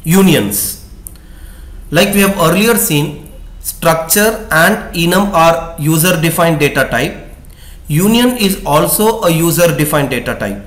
unions. Like we have earlier seen, structure and enum are user defined data type. Union is also a user defined data type.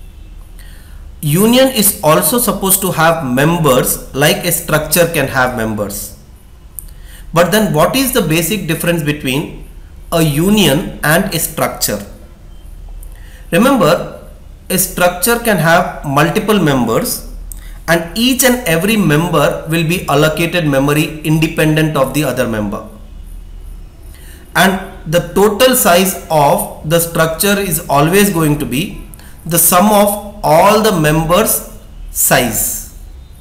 Union is also supposed to have members like a structure can have members. But then what is the basic difference between a union and a structure? Remember, a structure can have multiple members and each and every member will be allocated memory independent of the other member. And the total size of the structure is always going to be the sum of all the members' size.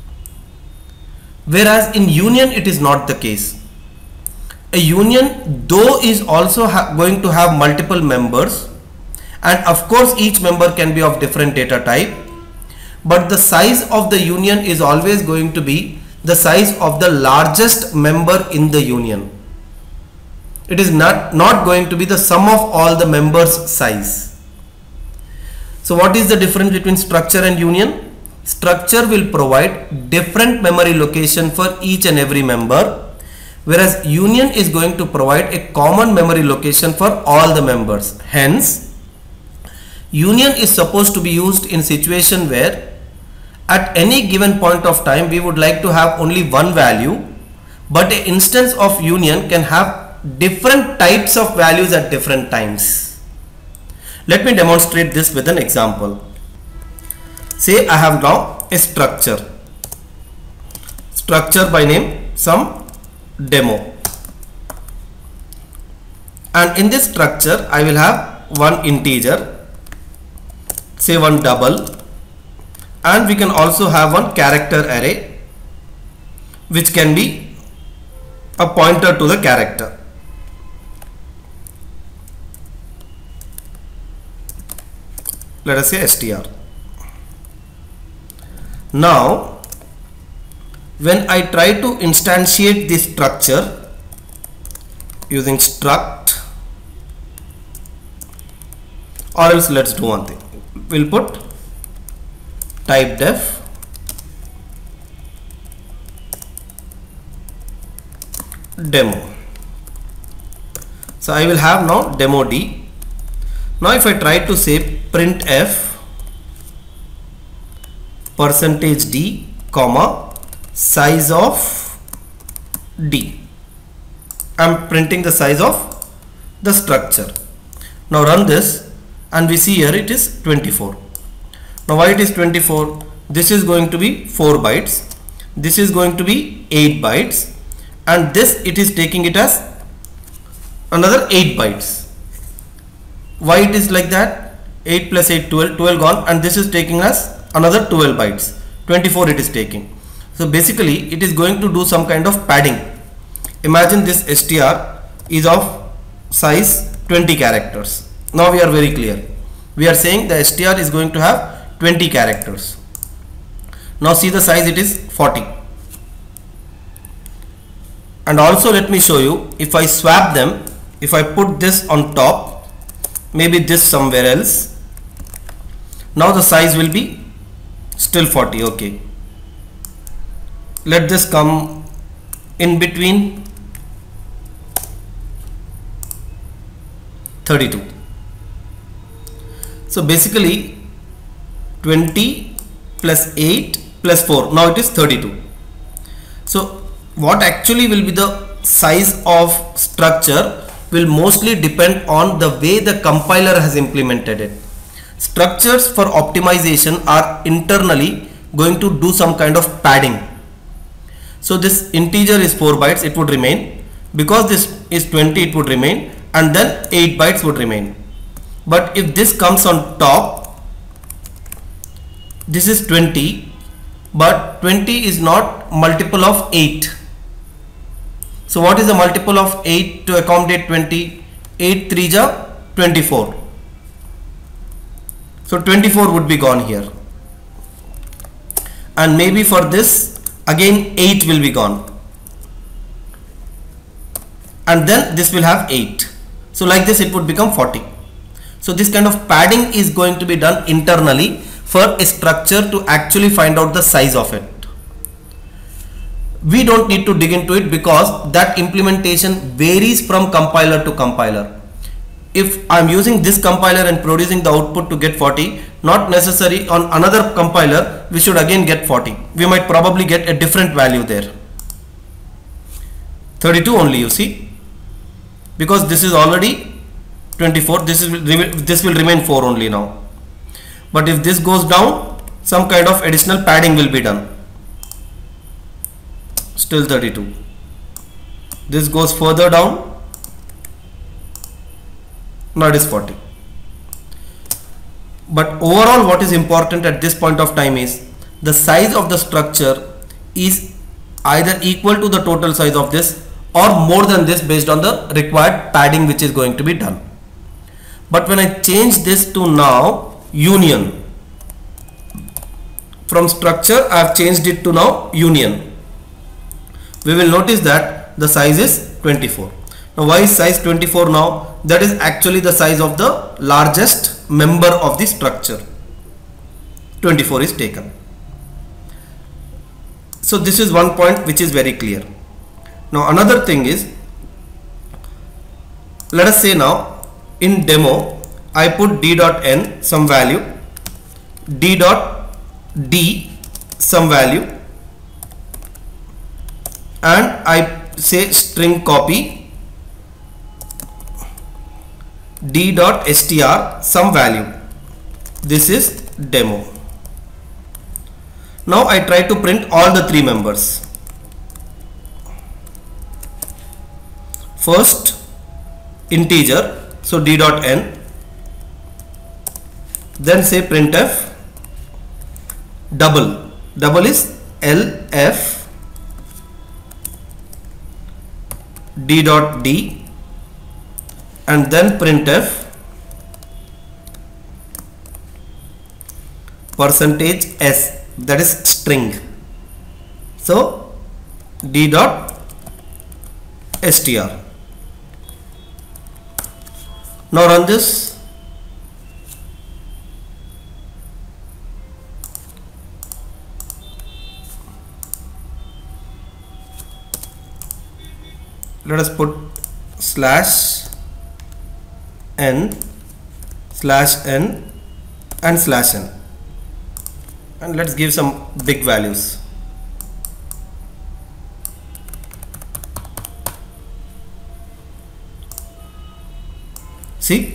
Whereas in union it is not the case. A union though is also going to have multiple members, and of course each member can be of different data type, but the size of the union is always going to be the size of the largest member in the union. It is not going to be the sum of all the members' size. So what is the difference between structure and union? Structure will provide different memory location for each and every member, whereas union is going to provide a common memory location for all the members. Hence, union is supposed to be used in situation where at any given point of time we would like to have only one value, but an instance of union can have different types of values at different times. Let me demonstrate this with an example. Say I have now a structure by name some demo, and in this structure I will have one integer, say one double, and we can also have one character array which can be a pointer to the character. Let us say str. Now when I try to instantiate this structure using struct, or else let's do one thing, we'll put type def demo. So I will have now demo d. Now if I try to say printf %d comma size of d, I am printing the size of the structure. Now run this and we see here it is 24. Now why it is 24? This is going to be 4 bytes, this is going to be 8 bytes, and this it is taking it as another 8 bytes. Why it is like that? 8 plus 8, 12 gone, and this is taking us another 12 bytes, 24 it is taking. So basically it is going to do some kind of padding. Imagine this str is of size 20 characters. Now we are very clear. We are saying the str is going to have 20 characters. Now see the size, it is 40. And also let me show you, if I swap them, if I put this on top, maybe this somewhere else, now the size will be still 40. Okay, let this come in between 32. So basically 20 plus 8 plus 4, now it is 32. So what actually will be the size of structure will mostly depend on the way the compiler has implemented it. Structures for optimization are internally going to do some kind of padding. So this integer is 4 bytes, it would remain. Because this is 20, it would remain, and then 8 bytes would remain. But if this comes on top, this is 20, but 20 is not multiple of 8. So what is the multiple of 8 to accommodate 20? 8 3 ja 24. So 24 would be gone here. And maybe for this again 8 will be gone. And then this will have 8. So like this it would become 40. So this kind of padding is going to be done internally for a structure to actually find out the size of it. we don't need to dig into it because that implementation varies from compiler to compiler. If I'm using this compiler and producing the output to get 40, not necessary on another compiler we should again get 40. We might probably get a different value there. 32 only, you see, because this is already 24. This will remain 4 only now. But if this goes down, some kind of additional padding will be done. Still 32. This goes further down. Now it is 40. But overall, what is important at this point of time is the size of the structure is either equal to the total size of this or more than this based on the required padding which is going to be done. But when I change this to now union, from structure I have changed it to now union, we will notice that the size is 24. Now why is size 24 now? That is actually the size of the largest member of the structure. 24 is taken. So this is one point which is very clear. Now another thing is, let us say now in demo I put d.n some value, d.d some value, and I say string copy d.str some value. This is demo. Now I try to print all the three members. First integer, so d.n, then say printf double is lf d.d, and then printf %s, that is string, so d.str. Now run this. Let us put /n and /n, and let's give some big values. See,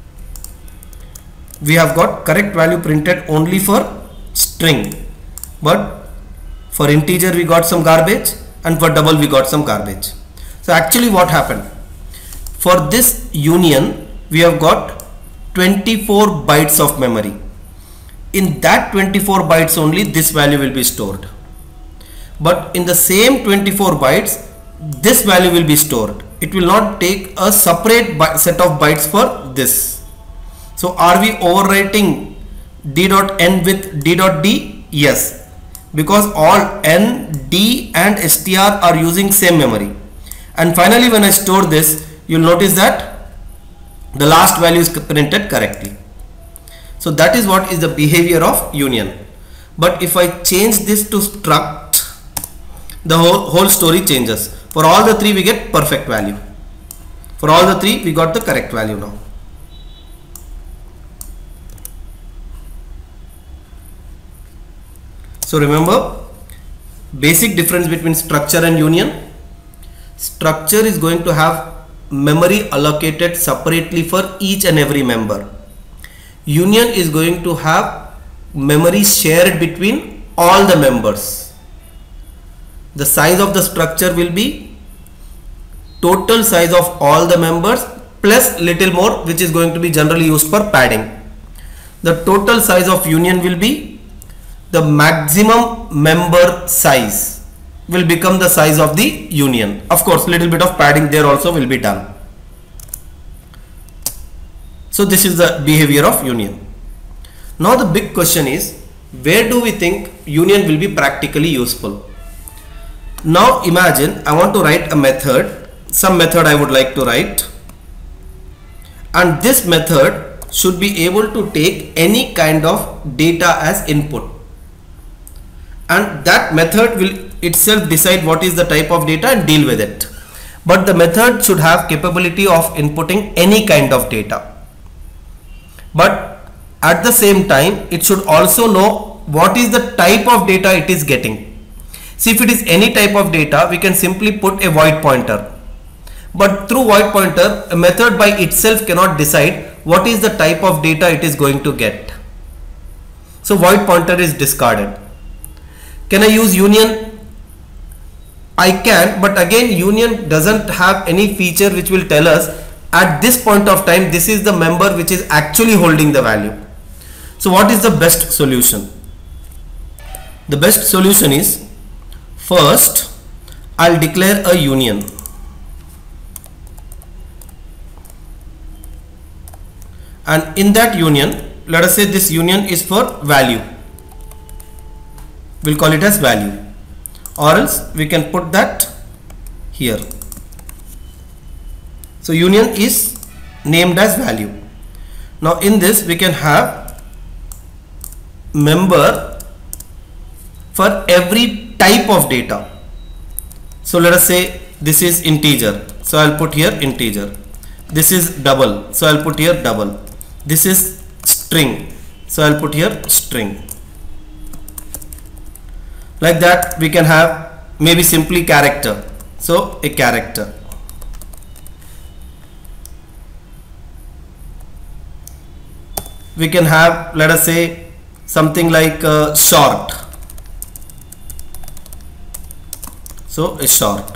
we have got correct value printed only for string, but for integer we got some garbage, and for double we got some garbage. So actually what happened, for this union we have got 24 bytes of memory. In that 24 bytes only this value will be stored, but in the same 24 bytes this value will be stored. It will not take a separate set of bytes for this. So are we overwriting d.n with d.d? Yes, because all n, d and str are using same memory. And finally when I store this, you will notice that the last value is printed correctly. So that is what is the behavior of union. But if I change this to struct, the whole story changes. For all the three we get perfect value. For all the three we got the correct value now. So remember, basic difference between structure and union. Structure is going to have memory allocated separately for each and every member. Union is going to have memory shared between all the members. The size of the structure will be total size of all the members plus little more, which is going to be generally used for padding. The total size of union will be the maximum member size will become the size of the union. Of course, little bit of padding there also will be done. So this is the behavior of union. Now the big question is, where do we think union will be practically useful? Now imagine I want to write a method, some method I would like to write, and this method should be able to take any kind of data as input, and that method will itself decide what is the type of data and deal with it. But the method should have capability of inputting any kind of data. But at the same time, it should also know what is the type of data it is getting. See, if it is any type of data, we can simply put a void pointer. But through void pointer, a method by itself cannot decide what is the type of data it is going to get. So void pointer is discarded. Can I use union? I can, but again union doesn't have any feature which will tell us at this point of time this is the member which is actually holding the value. So what is the best solution? The best solution is, first I'll declare a union. And in that union, let us say this union is for value. We'll call it as value, or else we can put that here. So union is named as value. Now in this we can have member for every type of data. So let us say this is integer, so I'll put here integer. This is double, so I'll put here double. This is string, so I'll put here string. Like that we can have maybe simply character, so a character. We can have, let us say, something like short, so a short.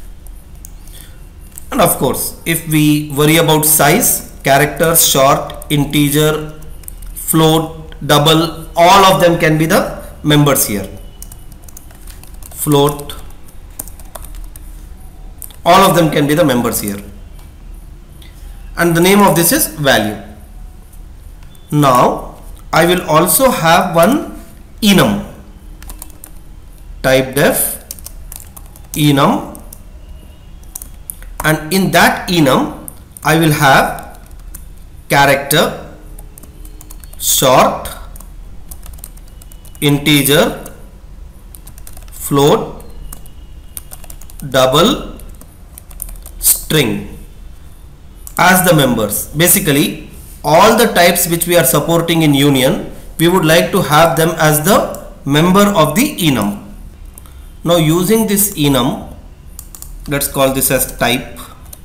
And of course if we worry about size, character, short, integer, float, double, all of them can be the members here. Float, all of them can be the members here, and the name of this is value. Now I will also have one enum, type def enum, and in that enum I will have character, short, integer, float, double, string as the members. Basically all the types which we are supporting in union, we would like to have them as the member of the enum. Now using this enum, let's call this as type.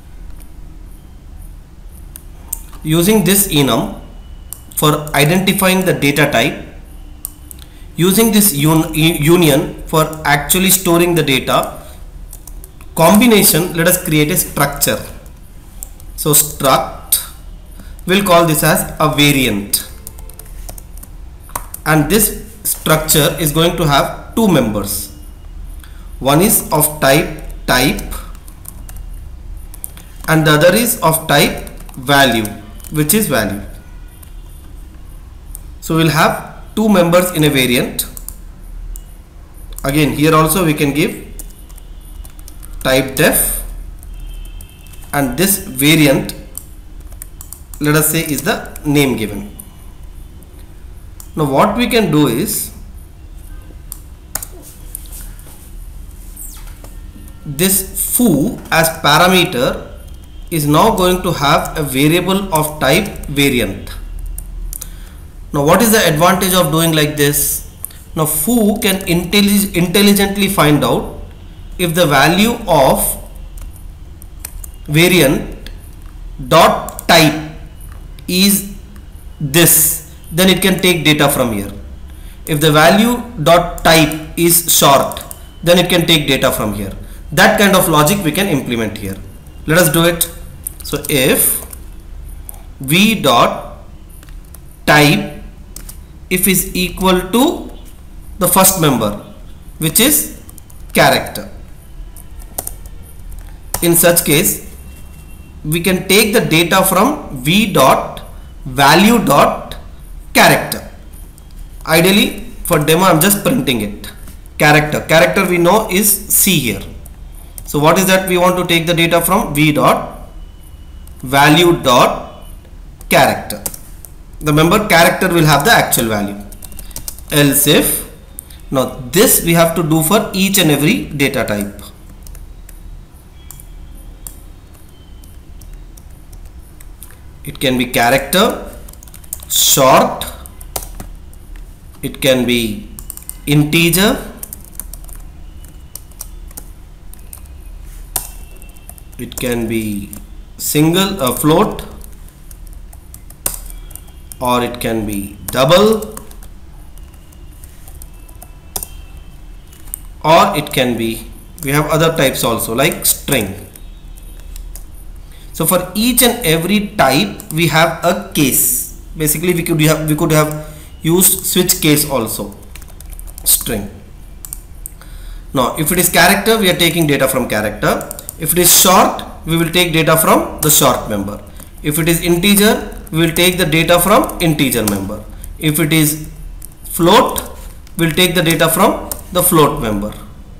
Using this enum for identifying the data type, using this union for actually storing the data, combination, let us create a structure. So struct, we'll call this as a variant, and this structure is going to have two members. One is of type and the other is of type value, which is value. So we'll have two members in a variant. Again here also we can give type def, and this variant, let us say, is the name given. Now what we can do is, this foo as parameter is now going to have a variable of type variant. Now what is the advantage of doing like this? Now foo can intelligently find out if the value of variant dot type is this, then it can take data from here. If the value dot type is short, then it can take data from here. That kind of logic we can implement here. Let us do it. So if v dot type if is equal to the first member, which is character, in such case we can take the data from v dot value dot character. Ideally for demo I'm just printing it. Character we know is C here. So what is that we want to take the data from? V dot value dot character. The member character will have the actual value. Else if Now this we have to do for each and every data type. It can be character, short, it can be integer, it can be single float, or it can be double, or it can be, we have other types also like string. So for each and every type we have a case. Basically we could have used switch case also, string. Now if it is character, we are taking data from character. If it is short, we will take data from the short member. If it is integer, we will take the data from integer member. If it is float, we will take the data from the float member.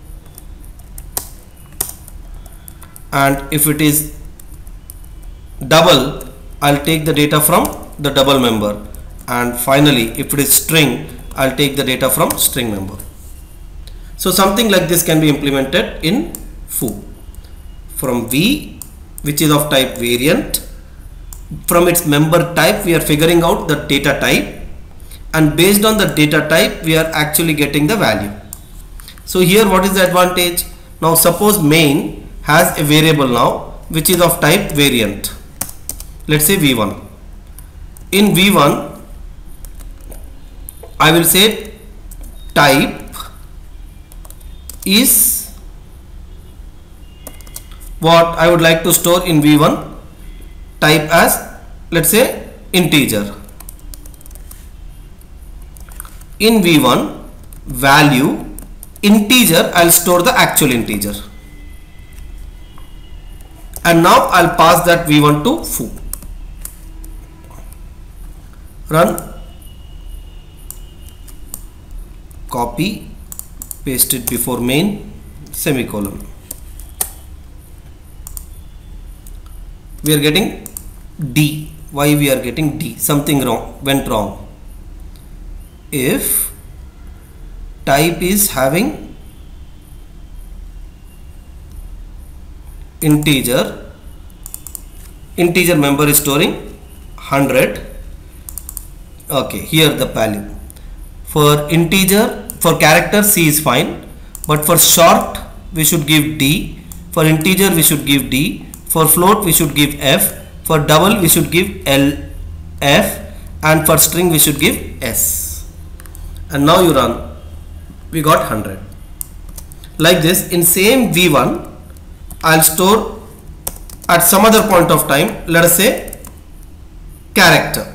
And if it is double, I'll take the data from the double member. And finally, if it is string, I'll take the data from string member. So something like this can be implemented in foo. From V, which is of type variant, from its member type we are figuring out the data type, and based on the data type we are actually getting the value. So here what is the advantage? Now suppose main has a variable now which is of type variant. Let's say V1. In V1 I will say type is what I would like to store in V1, type as, let's say, integer. In V1 value integer, I'll store the actual integer, and now I'll pass that V1 to foo. Run, copy, paste it before main, semicolon. We are getting D. Why we are getting D? Something went wrong. If type is having integer, integer member is storing 100. Okay, here the value. For integer, for character C is fine, but for short we should give D, for integer we should give D, for float we should give F, for double we should give L, F, and for string we should give S. And now you run, we got 100. Like this, in same V1 I'll store at some other point of time, let us say character,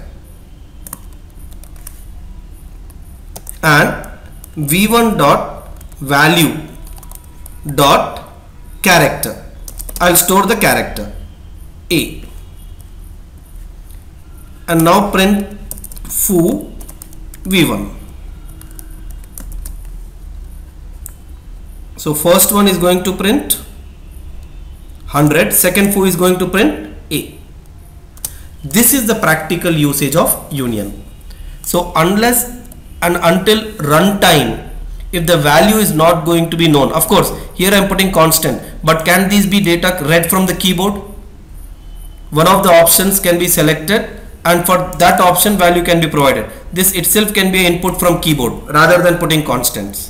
and V1 dot value dot character. I'll store the character A, and now print foo V1. So first one is going to print 100, second foo is going to print A. This is the practical usage of union. So unless and until runtime, if the value is not going to be known, of course here I am putting constant, but can these be data read from the keyboard? One of the options can be selected, and for that option value can be provided. This itself can be an input from keyboard rather than putting constants.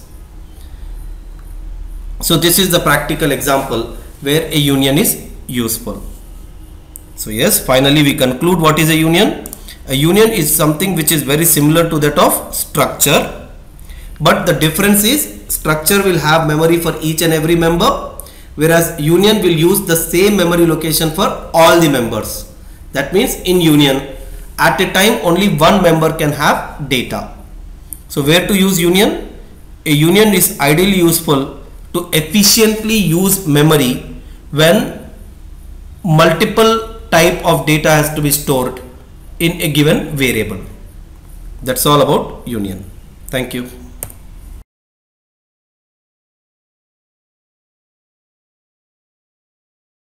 So this is the practical example where a union is useful. So yes, finally we conclude what is a union. A union is something which is very similar to that of structure, but the difference is structure will have memory for each and every member, whereas union will use the same memory location for all the members. That means in union at a time only one member can have data. So where to use union? A union is ideally useful to efficiently use memory when multiple type of data has to be stored in a given variable. That's all about union. Thank you.